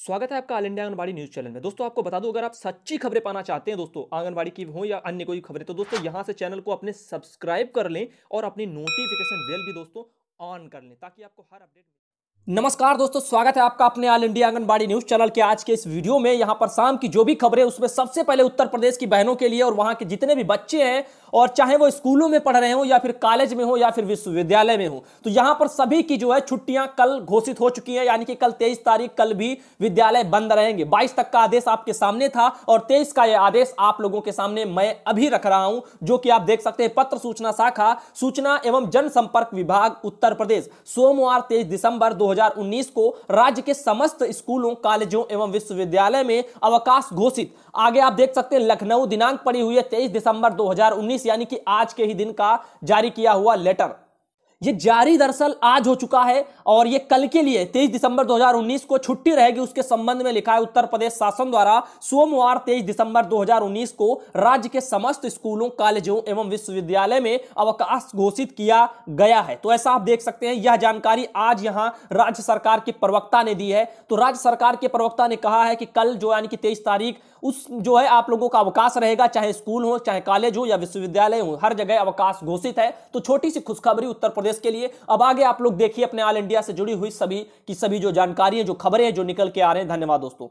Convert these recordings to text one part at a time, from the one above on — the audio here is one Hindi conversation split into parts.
स्वागत है आपका all India anganwadi news channel में। दोस्तों आपको बता दूं, अगर आप सच्ची खबरें पाना चाहते हैं दोस्तों आंगनबाड़ी की हो या अन्य कोई खबरें, तो दोस्तों यहां से चैनल को अपने सब्सक्राइब कर लें और अपनी नोटिफिकेशन बेल भी दोस्तों ऑन कर लें ताकि आपको हर अपडेट। नमस्कार दोस्तों, स्वागत है आपका अपने all India anganwadi news channel के आज के इस वीडियो में। यहां पर शाम की जो भी खबरें उसमें सबसे पहले उत्तर प्रदेश की बहनों के लिए और वहां के जितने भी बच्चे हैं, और चाहे वो स्कूलों में पढ़ रहे हो या फिर कॉलेज में हो या फिर विश्वविद्यालय में हो, तो यहां पर सभी की जो है छुट्टियां कल घोषित हो चुकी हैं। यानी कि कल 23 तारीख, कल भी विद्यालय बंद रहेंगे। 22 तक का आदेश आपके सामने था और 23 का यह आदेश आप लोगों के सामने मैं अभी रख रहा हूं, जो कि आप देख सकते हैं। पत्र सूचना शाखा, सूचना एवं जनसंपर्क विभाग उत्तर प्रदेश, सोमवार 23 दिसंबर 2019 को राज्य के समस्त स्कूलों, कॉलेजों एवं विश्वविद्यालय में अवकाश घोषित। आगे आप देख सकते हैं लखनऊ दिनांक पड़ी हुई है 23 दिसंबर 2019, यानी कि आज के ही दिन का जारी किया हुआ लेटर। ये जारी दरअसल आज हो चुका है और ये कल के लिए 23 दिसंबर 2019 को छुट्टी रहेगी, उसके संबंध में लिखा है उत्तर प्रदेश शासन द्वारा सोमवार 23 दिसंबर 2019 को राज्य के समस्त स्कूलों, कॉलेजों एवं विश्वविद्यालय में अवकाश घोषित किया गया है। तो ऐसा आप देख सकते हैं, यह जानकारी आज यहां राज्य सरकार के प्रवक्ता ने दी है। तो राज्य सरकार के प्रवक्ता ने कहा है कि कल जो यानी कि 23 तारीख उस जो है आप लोगों का अवकाश रहेगा, चाहे स्कूल हो, चाहे कॉलेज हो या विश्वविद्यालय हो, हर जगह अवकाश घोषित है। तो छोटी सी खुशखबरी उत्तर प्रदेश के लिए। अब आगे आप लोग देखिए अपने ऑल इंडिया से जुड़ी हुई सभी की सभी जो जानकारी है, जो खबरें हैं, जो निकल के आ रहे हैं। धन्यवाद दोस्तों।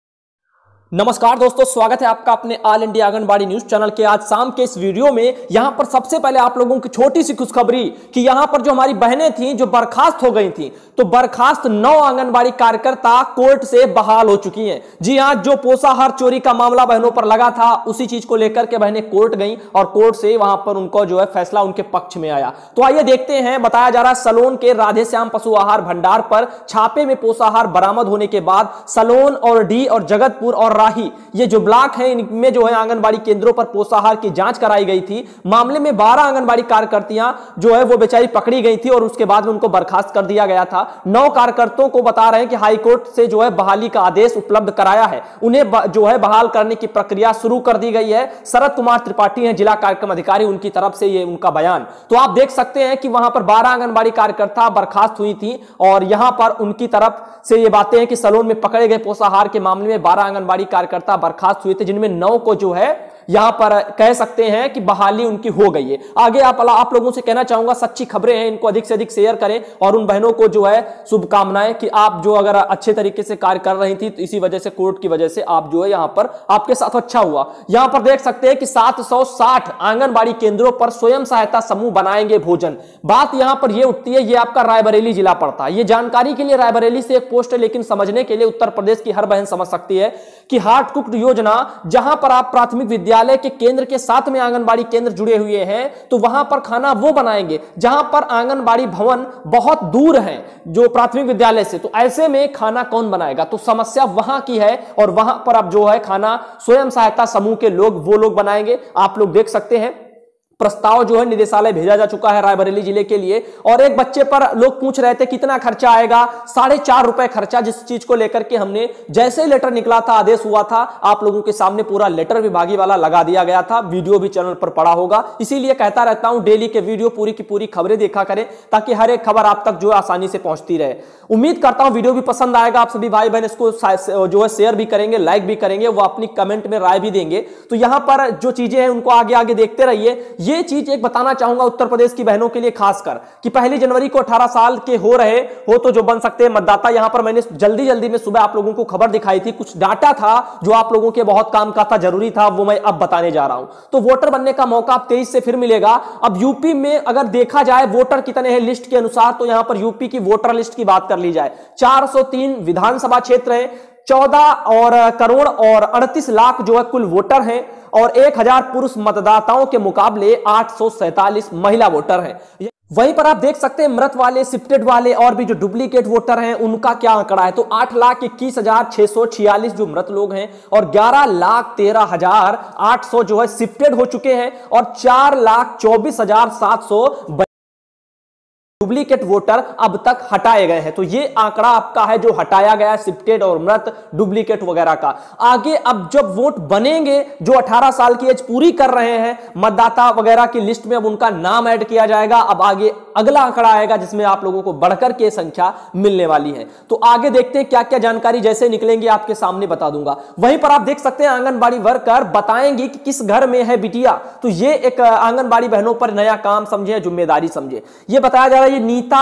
नमस्कार दोस्तों, स्वागत है आपका अपने all India anganwadi news channel के आज शाम के इस वीडियो में। यहां पर सबसे पहले आप लोगों की छोटी सी खुशखबरी कि यहां पर जो हमारी बहनें थीं जो बर्खास्त हो गई थीं, तो बर्खास्त 9 आंगनबाड़ी कार्यकर्ता कोर्ट से बहाल हो चुकी हैं। जी हां, जो पोषाहार चोरी का मामला बहनों पर लगा था, उसी चीज को लेकर के बहनें कोर्ट गईं और कोर्ट से वहां पर उनको जो है फैसला उनके पक्ष में आया। तो आइए देखते हैं। बताया जा रहा है सलोन के राधे श्याम पशु आहार भंडार पर छापे में पोषाहार बरामद होने के बाद सलोन और डी और जगतपुर और राही, ये जो ब्लॉक है, इनमें जो है आंगनबाड़ी केंद्रों पर पोषाहार की जांच कराई गई थी। मामले में 12 आंगनबाड़ी कार्यकर्तियां जो है वो बेचारी पकड़ी गई थी और उसके बाद में उनको बर्खास्त कर दिया गया था। 9 कार्यकर्ताओं को बता रहे हैं कि हाईकोर्ट से जो है बहाली का आदेश उपलब्ध कराया है, उन्हें जो है बहाल करने की प्रक्रिया शुरू कर दी गई है। शरद कुमार त्रिपाठी हैं जिला कार्यक्रम अधिकारी, उनकी तरफ से ये उनका बयान। तो आप देख सकते हैं कि वहां पर 12 आंगनबाड़ी कार्यकर्ता बर्खास्त हुई थी और यहां पर उनकी तरफ से ये बातें हैं कि सलोन में पकड़े गए पोषाहार के मामले में 12 आंगनबाड़ी कार्यकर्ता बर्खास्त हुए थे, जिनमें 9 को जो है यहां पर कह सकते हैं कि बहाली उनकी हो गई है। आगे आप लोगों से कहना चाहूंगा, सच्ची खबरें हैं, इनको अधिक से अधिक शेयर करें और उन बहनों को जो है शुभकामनाएं कि आप जो अगर अच्छे तरीके से कार्य कर रही थी, तो इसी वजह से कोर्ट की वजह से आप जो है यहां पर आपके साथ अच्छा हुआ। यहां पर देख सकते हैं कि 760 आंगनबाड़ी केंद्रों पर स्वयं सहायता समूह बनाएंगे भोजन। बात यहां पर यह उठती है, यह आपका रायबरेली जिला पड़ता है। यह जानकारी के लिए रायबरेली से एक पोस्ट है, लेकिन समझने के लिए उत्तर प्रदेश की हर बहन समझ सकती है कि हार्ट कुक्ड योजना, जहां पर आप प्राथमिक विद्यालय के केंद्र के साथ में आंगनबाड़ी केंद्र जुड़े हुए हैं, तो वहां पर खाना वो बनाएंगे जहां पर आंगनबाड़ी भवन बहुत दूर है जो प्राथमिक विद्यालय से। तो ऐसे में खाना कौन बनाएगा? तो समस्या वहां की है और वहां पर अब जो है खाना स्वयं सहायता समूह के लोग वो लोग बनाएंगे। आप लोग देख सकते हैं प्रस्ताव जो है निदेशालय भेजा जा चुका है रायबरेली जिले के लिए। और एक बच्चे पर लोग पूछ रहे थे कितना खर्चा आएगा, 4.5 रुपए खर्चा, जिस चीज को लेकर के हमने जैसे ही लेटर निकला था, आदेश हुआ था, आप लोगों के सामने पूरा लेटर विभागीय वाला लगा दिया गया था। वीडियो भी चैनल पर पड़ा होगा। इसीलिए कहता रहता हूं डेली के वीडियो पूरी की पूरी खबरें देखा करें, ताकि हर एक खबर आप तक जो है आसानी से पहुंचती रहे। उम्मीद करता हूं वीडियो भी पसंद आएगा। आप सभी भाई बहन इसको जो है शेयर भी करेंगे, लाइक भी करेंगे, वो अपनी कमेंट में राय भी देंगे। तो यहां पर जो चीजें हैं उनको आगे आगे देखते रहिए। ये चीज एक बताना चाहूंगा उत्तर प्रदेश की बहनों के लिए खासकर, कि 1 जनवरी को 18 साल के हो रहे हो तो जो बन सकते हैं मतदाता। यहां पर मैंने जल्दी में सुबह आप लोगों को खबर दिखाई थी, कुछ डाटा था जो आप लोगों के बहुत काम का था, जरूरी था, वो मैं अब बताने जा रहा हूं। तो वोटर बनने का मौका अब 23 से फिर मिलेगा। अब यूपी में अगर देखा जाए वोटर कितने हैं लिस्ट के अनुसार, तो यहां पर यूपी की वोटर लिस्ट की बात कर ली जाए, 403 विधानसभा क्षेत्र है, 14 करोड़ और 38 लाख जो है कुल वोटर हैं और 1000 पुरुष मतदाताओं के मुकाबले 847 महिला वोटर हैं। वहीं पर आप देख सकते हैं मृत वाले, शिफ्टेड वाले और भी जो डुप्लीकेट वोटर हैं उनका क्या आंकड़ा है। तो 8,21,646 जो मृत लोग हैं और 11,13,800 जो है शिफ्टेड हो चुके हैं और 4,24,700 डुप्लीकेट वोटर अब तक हटाए गए हैं। तो ये आंकड़ा आपका है जो हटाया गया शिफ्टेड और मृत डुप्लीकेट वगैरह का। आगे अब जब वोट बनेंगे, जो 18 साल की एज पूरी कर रहे हैं, मतदाता वगैरह की लिस्ट में अब उनका नाम ऐड किया जाएगा। अब आगे अगला आंकड़ा आएगा जिसमें आप लोगों को बढ़कर के संख्या मिलने वाली है। तो आगे देखते हैं क्या क्या जानकारी जैसे निकलेंगे आपके सामने बता दूंगा। वहीं पर आप देख सकते हैं आंगनबाड़ी वर्कर बताएंगे कि किस घर में है बिटिया। तो ये एक आंगनबाड़ी बहनों पर नया काम समझे, जिम्मेदारी समझे। ये बताया जा रहा है ये नीता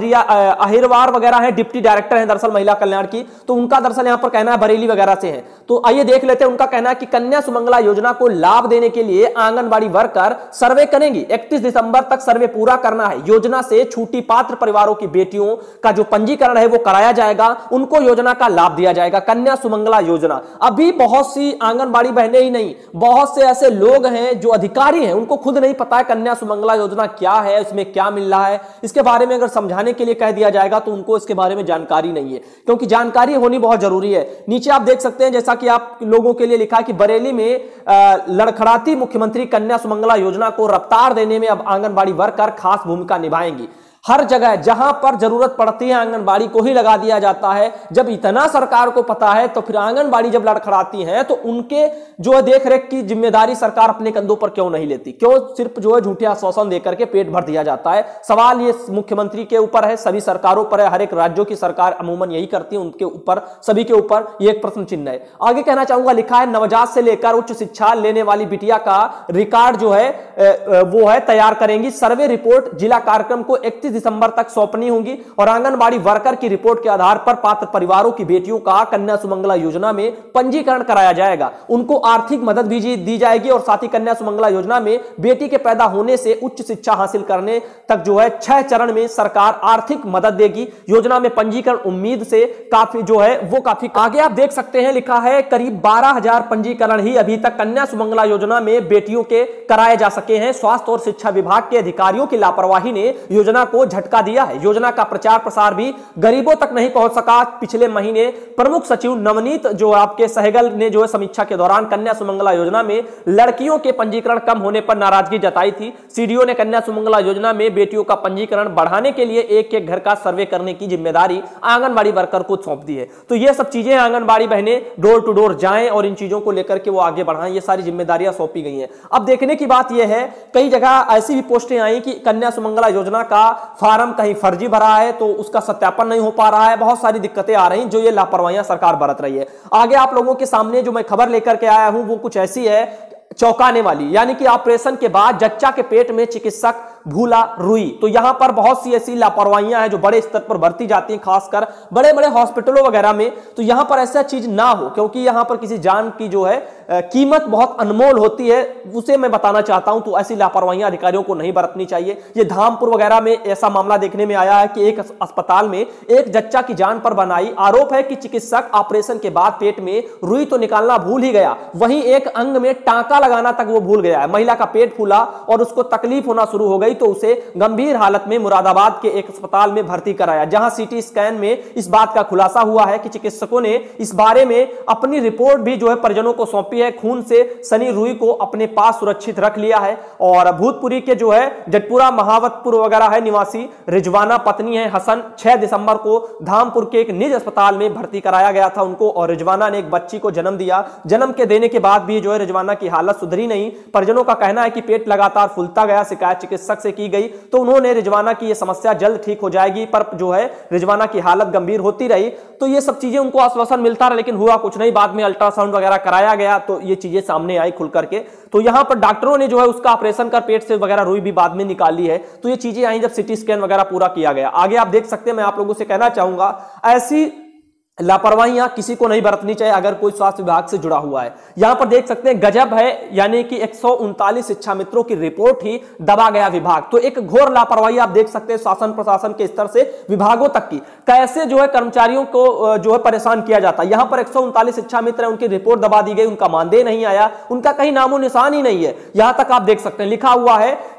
अहिरवार वगैरह है, डिप्टी डायरेक्टर है दरअसल महिला कल्याण की। तो उनका दरअसल यहां पर कहना है बरेली वगैरह से है। तो आइए देख लेते हैं। उनका कहना है कि कन्या सुमंगला योजना को लाभ देने के लिए आंगनबाड़ी वर्कर सर्वे करेंगी। 31 दिसंबर तक सर्वे पूरा करना है। योजना से छूटी पात्र परिवारों की बेटियों का जो पंजीकरण है वो कराया जाएगा, उनको योजना का लाभ दिया जाएगा। कन्या सुमंगला योजना, अभी बहुत सी आंगनबाड़ी बहनें ही नहीं, बहुत से ऐसे लोग हैं जो अधिकारी हैं, उनको खुद नहीं पता है कन्या सुमंगला योजना क्या है, इसमें क्या मिल रहा है। इसके बारे में अगर समझाने के लिए कह दिया जाएगा तो उनको इसके बारे में जानकारी नहीं है, क्योंकि जानकारी होनी बहुत जरूरी है। नीचे आप देख सकते हैं जैसा कि आप लोगों के लिए लिखा कि बरेली में लड़खड़ाती मुख्यमंत्री कन्या सुमंगला योजना को रफ्तार देने में अब आंगनबाड़ी वर्कर खास भूमिका निभाएंगी। हर जगह जहां पर जरूरत पड़ती है आंगनबाड़ी को ही लगा दिया जाता है। जब इतना सरकार को पता है तो फिर आंगनबाड़ी जब लड़खड़ाती है तो उनके जो है देख रेख की जिम्मेदारी सरकार अपने कंधों पर क्यों नहीं लेती? क्यों सिर्फ जो है झूठे आश्वासन देकर के पेट भर दिया जाता है? सवाल ये मुख्यमंत्री के ऊपर है, सभी सरकारों पर है, हर एक राज्यों की सरकार अमूमन यही करती है, उनके ऊपर सभी के ऊपर ये एक प्रश्न चिन्ह है। आगे कहना चाहूंगा, लिखा है नवजात से लेकर उच्च शिक्षा लेने वाली बिटिया का रिकॉर्ड जो है वो है तैयार करेंगी। सर्वे रिपोर्ट जिला कार्यक्रम को 31 दिसंबर तक सौंपनी होगी और आंगनबाड़ी वर्कर की रिपोर्ट के आधार पर पात्र परिवारों की बेटियों का कन्या सुमंगला योजना में पंजीकरण कराया जाएगा। उनको आर्थिक मदद भी दी जाएगी और साथ ही कन्या सुमंगला योजना में बेटी के पैदा होने से उच्च शिक्षा हासिल करने तक जो है 6 चरण में सरकार आर्थिक मदद देगी। योजना में पंजीकरण उम्मीद से काफी जो है वो काफी आगे आप देख सकते हैं, लिखा है करीब 12,000 पंजीकरण ही अभी तक कन्या सुमंगला योजना में बेटियों के कराए जा सके हैं। स्वास्थ्य और शिक्षा विभाग के अधिकारियों की लापरवाही ने योजना को झटका दिया है। योजना का प्रचार प्रसार भी गरीबों तक नहीं पहुंच सका। पिछले महीने प्रमुख सचिव नवनीत जो आपके सहगल ने जो है समीक्षा के दौरान कन्या सुमंगला योजना में लड़कियों के पंजीकरण कम होने पर नाराजगी जताई थी। सीडीओ ने कन्या सुमंगला योजना में बेटियों का पंजीकरण बढ़ाने के लिए एक एक घर का सर्वे करने की जिम्मेदारी आंगनबाड़ी वर्कर को सौंप दी है। तो ये सब चीजें आंगनबाड़ी बहनें डोर टू डोर जाएं और इन चीजों को लेकर के वो आगे बढ़ाएं, ये सारी जिम्मेदारियां सौंपी गई हैं। अब देखने की बात यह है, कई जगह ऐसी भी पोस्टें आई कि कन्या सुमंगला योजना का फार्म कहीं फर्जी भरा है तो उसका सत्यापन नहीं हो पा रहा है। बहुत सारी दिक्कतें आ रही जो ये लापरवाहियां सरकार बरत रही है। आगे आप लोगों के सामने जो मैं खबर लेकर के आया हूं वो कुछ ऐसी है चौंकाने वाली, यानी कि ऑपरेशन के बाद जच्चा के पेट में चिकित्सक भूला रुई। तो यहां पर बहुत सी ऐसी लापरवाहियां हैं जो बड़े स्तर पर बरती जाती हैं, खासकर बड़े बड़े हॉस्पिटलों वगैरह में। तो यहां पर ऐसा चीज ना हो, क्योंकि यहां पर किसी जान की जो है कीमत बहुत अनमोल होती है, उसे मैं बताना चाहता हूं। तो ऐसी लापरवाहियां अधिकारियों को नहीं बरतनी चाहिए। ये धामपुर वगैरह में ऐसा मामला देखने में आया है कि एक अस्पताल में एक जच्चा की जान पर बनाई। आरोप है कि चिकित्सक ऑपरेशन के बाद पेट में रुई तो निकालना भूल ही गया, वहीं एक अंग में टांका लगाना तक वो भूल गया है। महिला का पेट फूला और उसको तकलीफ होना शुरू हो गई तो उसे गंभीर हालत में मुरादाबाद के एक अस्पताल में भर्ती कराया, जहां सीटी स्कैन में इस बात का खुलासा हुआ है कि चिकित्सकों ने इस बारे में अपनी रिपोर्ट भी जो है परिजनों को सौंपी है। खून से सनी रुई को अपने पास सुरक्षित रख लिया है। और भूतपुरी के जो है जटपुरा महावतपुर वगैरह है निवासी रिजवाना पत्नी है हसन, 6 दिसंबर को धामपुर के एक निजी अस्पताल में भर्ती कराया गया था उनको, और रिजवाना ने एक बच्ची को जन्म दिया। जन्म के देने के बाद भी जो है रिजवाना की हालत सुधरी नहीं। परिजनों का कहना है कि पेट लगातार फूलता गया। शिकायत चिकित्सक से की गई तो उन्होंने रिजवाना की यह समस्या जल्द ठीक हो जाएगी, पर जो है रिजवाना की हालत गंभीर होती रही। तो ये सब चीजें उनको आश्वासन मिलता रहा, लेकिन हुआ कुछ नहीं। बाद में अल्ट्रासाउंड वगैरह कराया गया तो ये चीजें सामने आई खुल करके। तो यहां पर डॉक्टरों ने जो है उसका ऑपरेशन कर पेट से वगैरह रुई भी बाद में निकाली है। तो ये चीजें आई जब सिटी स्कैन वगैरह पूरा किया गया। आगे आप देख सकते हैं, मैं आप लोगों से कहना चाहूंगा ऐसी लापरवाहियां किसी को नहीं बरतनी चाहिए अगर कोई स्वास्थ्य विभाग से जुड़ा हुआ है। यहां पर देख सकते हैं गजब है, यानी कि 139 शिक्षा मित्रों की रिपोर्ट ही दबा गया विभाग। तो एक घोर लापरवाही आप देख सकते हैं शासन प्रशासन के स्तर से विभागों तक की, कैसे जो है कर्मचारियों को जो है परेशान किया जाता है। यहां पर 139 शिक्षा मित्र है, उनकी रिपोर्ट दबा दी गई, उनका मानदेय नहीं आया, उनका कहीं नामो निशान ही नहीं है। यहां तक आप देख सकते हैं लिखा हुआ है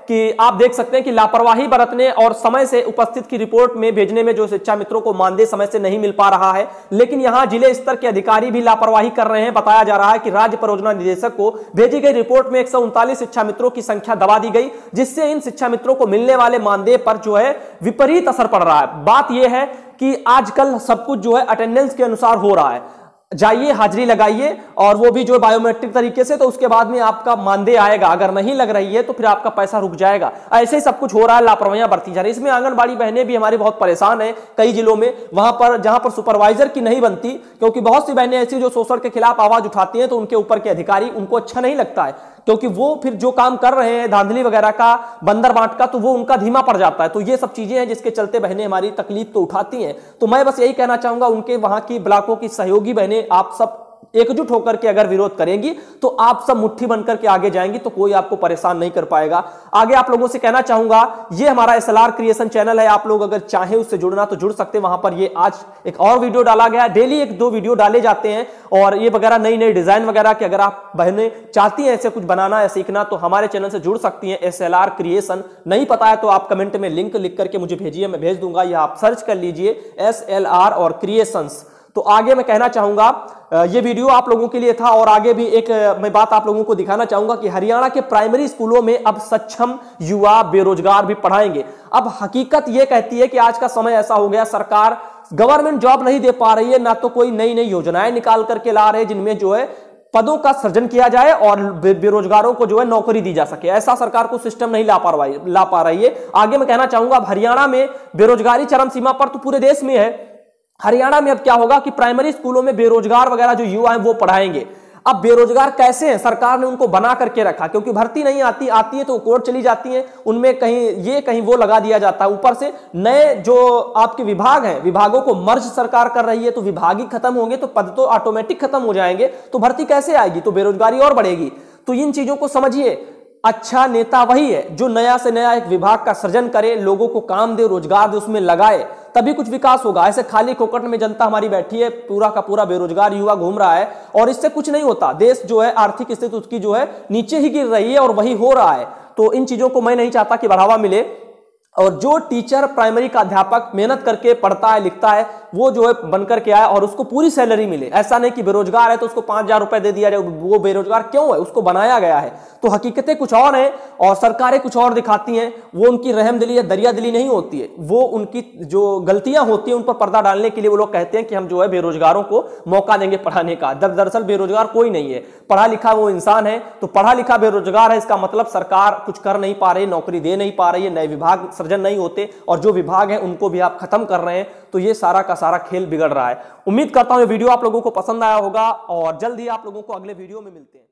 कि आप देख सकते हैं कि लापरवाही बरतने और समय से उपस्थित की रिपोर्ट में भेजने में जो शिक्षा मित्रों को मानदेय समय से नहीं मिल पा रहा है, लेकिन यहां जिले स्तर के अधिकारी भी लापरवाही कर रहे हैं। बताया जा रहा है कि राज्य परियोजना निदेशक को भेजी गई रिपोर्ट में 139 शिक्षा मित्रों की संख्या दबा दी गई, जिससे इन शिक्षा मित्रों को मिलने वाले मानदेय पर जो है विपरीत असर पड़ रहा है। बात यह है कि आजकल सब कुछ जो है अटेंडेंस के अनुसार हो रहा है, जाइए हाजिरी लगाइए और वो भी जो बायोमेट्रिक तरीके से, तो उसके बाद में आपका मानदेय आएगा। अगर नहीं लग रही है तो फिर आपका पैसा रुक जाएगा। ऐसे ही सब कुछ हो रहा है, लापरवाहियां बरती जा रही है। इसमें आंगनबाड़ी बहनें भी हमारी बहुत परेशान है कई जिलों में, वहां पर जहां पर सुपरवाइजर की नहीं बनती, क्योंकि बहुत सी बहनें ऐसी जो शोषण के खिलाफ आवाज उठाती हैं तो उनके ऊपर के अधिकारी उनको अच्छा नहीं लगता है, क्योंकि वो फिर जो काम कर रहे हैं धांधली वगैरह का, बंदर बांट का, तो वो उनका धीमा पड़ जाता है। तो ये सब चीजें हैं जिसके चलते बहनें हमारी तकलीफ तो उठाती हैं। तो मैं बस यही कहना चाहूंगा, उनके वहां की ब्लॉकों की सहयोगी बहनें आप सब एकजुट होकर के अगर विरोध करेंगी तो आप सब मुट्ठी बनकर के आगे जाएंगी, तो कोई आपको परेशान नहीं कर पाएगा। आगे आप लोगों से कहना चाहूंगा, ये हमारा SLR क्रिएशन चैनल है, आप लोग अगर चाहें उससे जुड़ना तो जुड़ सकते हैं। वहां पर ये आज एक और वीडियो डाला गया है, डेली 1-2 वीडियो डाले जाते हैं, और ये वगैरह नई नई डिजाइन वगैरह की अगर आप बहनें चाहती हैं ऐसे कुछ बनाना या सीखना तो हमारे चैनल से जुड़ सकती हैं। SLR क्रिएशन नहीं पता है तो आप कमेंट में लिंक लिख करके मुझे भेजिए, मैं भेज दूंगा, या आप सर्च कर लीजिए SLR और क्रिएशंस। तो आगे मैं कहना चाहूंगा, ये वीडियो आप लोगों के लिए था, और आगे भी एक मैं बात आप लोगों को दिखाना चाहूंगा कि हरियाणा के प्राइमरी स्कूलों में अब सक्षम युवा बेरोजगार भी पढ़ाएंगे। अब हकीकत ये कहती है कि आज का समय ऐसा हो गया, सरकार गवर्नमेंट जॉब नहीं दे पा रही है, ना तो कोई नई नई योजनाएं निकाल करके ला रहे जिनमें जो है पदों का सृजन किया जाए और बेरोजगारों को जो है नौकरी दी जा सके। ऐसा सरकार को सिस्टम नहीं ला पा रही है। आगे मैं कहना चाहूंगा, अब हरियाणा में बेरोजगारी चरम सीमा पर तो पूरे देश में है, हरियाणा में अब क्या होगा कि प्राइमरी स्कूलों में बेरोजगार वगैरह जो युवा हैं वो पढ़ाएंगे। अब बेरोजगार कैसे हैं, सरकार ने उनको बना करके रखा, क्योंकि भर्ती नहीं आती है तो कोर्ट चली जाती है, उनमें कहीं ये कहीं वो लगा दिया जाता है। ऊपर से नए जो आपके विभाग हैं, विभागों को मर्ज सरकार कर रही है, तो विभाग ही खत्म होंगे तो पद तो ऑटोमेटिक खत्म हो जाएंगे, तो भर्ती कैसे आएगी, तो बेरोजगारी और बढ़ेगी। तो इन चीजों को समझिए। अच्छा नेता वही है जो नया से नया एक विभाग का सृजन करे, लोगों को काम दे, रोजगार दे, उसमें लगाए, तभी कुछ विकास होगा। ऐसे खाली कोकट में जनता हमारी बैठी है, पूरा का पूरा बेरोजगार युवा घूम रहा है और इससे कुछ नहीं होता। देश जो है आर्थिक स्थिति उसकी जो है नीचे ही गिर रही है और वही हो रहा है। तो इन चीजों को मैं नहीं चाहता कि बढ़ावा मिले, और जो टीचर प्राइमरी का अध्यापक मेहनत करके पढ़ता है लिखता है वो जो है बनकर के आए और उसको पूरी सैलरी मिले। ऐसा नहीं कि बेरोजगार है तो उसको 5,000 रुपए दे दिया जाए, वो बेरोजगार क्यों है, उसको बनाया गया है। तो हकीकतें कुछ और हैं और सरकारें कुछ और दिखाती हैं। वो उनकी रहमदिली या दरिया दिली नहीं होती है, वो उनकी जो गलतियां होती हैं उन पर पर्दा डालने के लिए वो लोग कहते हैं कि हम जो है बेरोजगारों को मौका देंगे पढ़ाने का। दरअसल बेरोजगार कोई नहीं है, पढ़ा लिखा वो इंसान है। तो पढ़ा लिखा बेरोजगार है, इसका मतलब सरकार कुछ कर नहीं पा रही, नौकरी दे नहीं पा रही है, नए विभाग सृजन नहीं होते, और जो विभाग है उनको भी आप खत्म कर रहे हैं। तो ये सारा का सारा खेल बिगड़ रहा है। उम्मीद करता हूं ये वीडियो आप लोगों को पसंद आया होगा और जल्द ही आप लोगों को अगले वीडियो में मिलते हैं।